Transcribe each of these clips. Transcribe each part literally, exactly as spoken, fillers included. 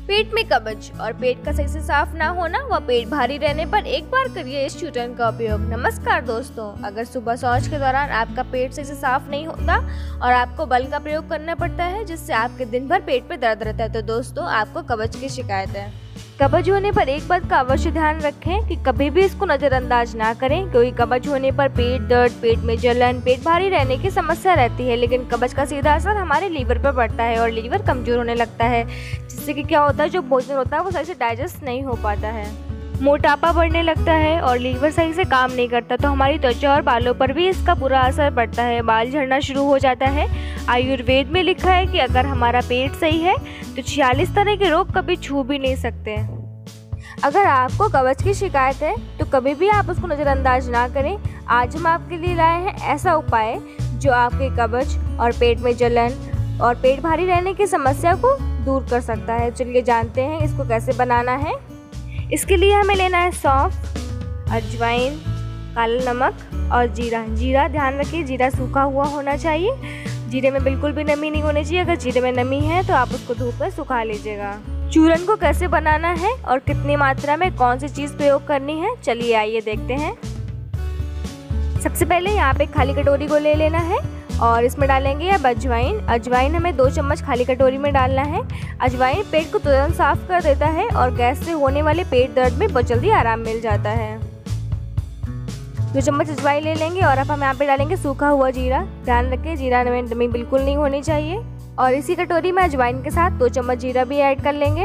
पेट में कब्ज और पेट का सही से साफ ना होना व पेट भारी रहने पर एक बार करिए इस चूरन का उपयोग। नमस्कार दोस्तों, अगर सुबह शौच के दौरान आपका पेट सही से साफ नहीं होता और आपको बल का प्रयोग करना पड़ता है जिससे आपके दिन भर पेट में दर्द रहता है तो दोस्तों आपको कब्ज की शिकायत है। कब्ज होने पर एक बात का अवश्य ध्यान रखें कि कभी भी इसको नज़रअंदाज ना करें, क्योंकि कब्ज होने पर पेट दर्द, पेट में जलन, पेट भारी रहने की समस्या रहती है। लेकिन कब्ज का सीधा असर हमारे लीवर पर पड़ता है और लीवर कमज़ोर होने लगता है, जिससे कि क्या होता है, जो भोजन होता है वो सही से डाइजेस्ट नहीं हो पाता है। मोटापा बढ़ने लगता है और लीवर सही से काम नहीं करता तो हमारी त्वचा और बालों पर भी इसका बुरा असर पड़ता है। बाल झड़ना शुरू हो जाता है। आयुर्वेद में लिखा है कि अगर हमारा पेट सही है तो छियालीस तरह के रोग कभी छू भी नहीं सकते। अगर आपको कब्ज की शिकायत है तो कभी भी आप उसको नज़रअंदाज ना करें। आज हम आपके लिए लाए हैं ऐसा उपाय जो आपके कब्ज और पेट में जलन और पेट भारी रहने की समस्या को दूर कर सकता है। चलिए जानते हैं इसको कैसे बनाना है। इसके लिए हमें लेना है सौंफ, अजवाइन, काला नमक और जीरा। जीरा ध्यान रखिए, जीरा सूखा हुआ होना चाहिए। जीरे में बिल्कुल भी नमी नहीं होनी चाहिए। अगर जीरे में नमी है तो आप उसको धूप में सुखा लीजिएगा। चूरन को कैसे बनाना है और कितनी मात्रा में कौन सी चीज़ प्रयोग करनी है, चलिए आइए देखते हैं। सबसे पहले यहाँ पे खाली कटोरी को ले लेना है और इसमें डालेंगे अब अजवाइन। अजवाइन हमें दो चम्मच खाली कटोरी में डालना है। अजवाइन पेट को तुरंत साफ कर देता है और गैस से होने वाले पेट दर्द में बहुत जल्दी आराम मिल जाता है। दो चम्मच अजवाइन ले लेंगे और अब हम यहाँ पे डालेंगे सूखा हुआ जीरा। ध्यान रखें जीरा में नमी बिल्कुल नहीं होनी चाहिए। और इसी कटोरी में अजवाइन के साथ दो चम्मच जीरा भी ऐड कर लेंगे।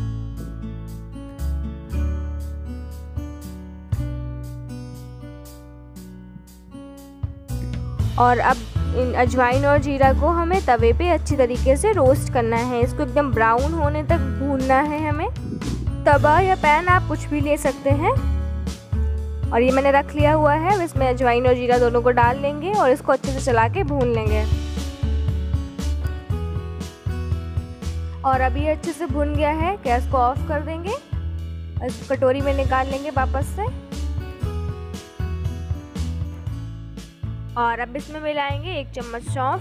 और अब इन अजवाइन और जीरा को हमें तवे पे अच्छी तरीके से रोस्ट करना है। इसको एकदम ब्राउन होने तक भूनना है हमें। तवा या पैन आप कुछ भी ले सकते हैं। और ये मैंने रख लिया हुआ है। इसमें अजवाइन और जीरा दोनों को डाल लेंगे और इसको अच्छे से चला के भून लेंगे। और अभी अच्छे से भुन गया है, गैस को ऑफ कर देंगे। इसको कटोरी में निकाल लेंगे वापस से। और अब इसमें मिलाएंगे एक चम्मच सौंफ,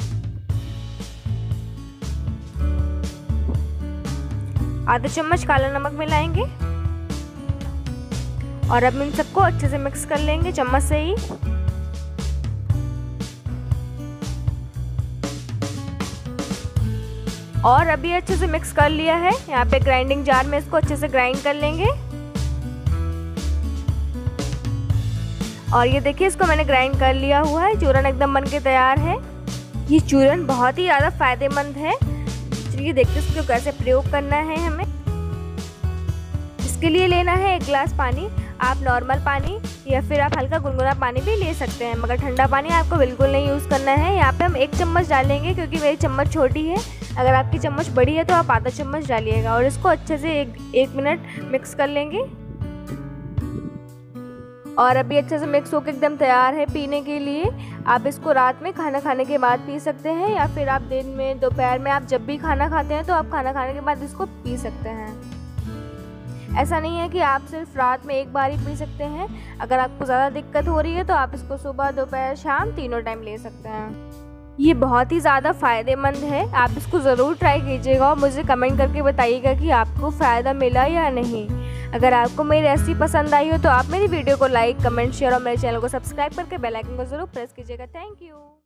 आधा चम्मच काला नमक मिलाएंगे और अब इन सबको अच्छे से मिक्स कर लेंगे चम्मच से ही। और अभी अच्छे से मिक्स कर लिया है। यहाँ पे ग्राइंडिंग जार में इसको अच्छे से ग्राइंड कर लेंगे। और ये देखिए इसको मैंने ग्राइंड कर लिया हुआ है। चूरन एकदम बन के तैयार है। ये चूरन बहुत ही ज़्यादा फायदेमंद है। चलिए देखते हैं इसको कैसे प्रयोग करना है हमें। इसके लिए लेना है एक गिलास पानी। आप नॉर्मल पानी या फिर आप हल्का गुनगुना पानी भी ले सकते हैं, मगर ठंडा पानी आपको बिल्कुल नहीं यूज़ करना है। यहाँ पे हम एक चम्मच डालेंगे क्योंकि मेरी चम्मच छोटी है। अगर आपकी चम्मच बड़ी है तो आप आधा चम्मच डालिएगा और इसको अच्छे से एक एक मिनट मिक्स कर लेंगे। और अभी अच्छे से मिक्स होकर एकदम तैयार है पीने के लिए। आप इसको रात में खाना खाने के बाद पी सकते हैं या फिर आप दिन में, दोपहर में, आप जब भी खाना खाते हैं तो आप खाना खाने के बाद इसको पी सकते हैं। ऐसा नहीं है कि आप सिर्फ रात में एक बार ही पी सकते हैं। अगर आपको ज़्यादा दिक्कत हो रही है तो आप इसको सुबह, दोपहर, शाम तीनों टाइम ले सकते हैं। ये बहुत ही ज़्यादा फ़ायदेमंद है। आप इसको ज़रूर ट्राई कीजिएगा और मुझे कमेंट करके बताइएगा कि आपको फ़ायदा मिला या नहीं। अगर आपको मेरी रेसिपी पसंद आई हो तो आप मेरी वीडियो को लाइक, कमेंट, शेयर और मेरे चैनल को सब्सक्राइब करके बेल आइकन को ज़रूर प्रेस कीजिएगा। Thank you.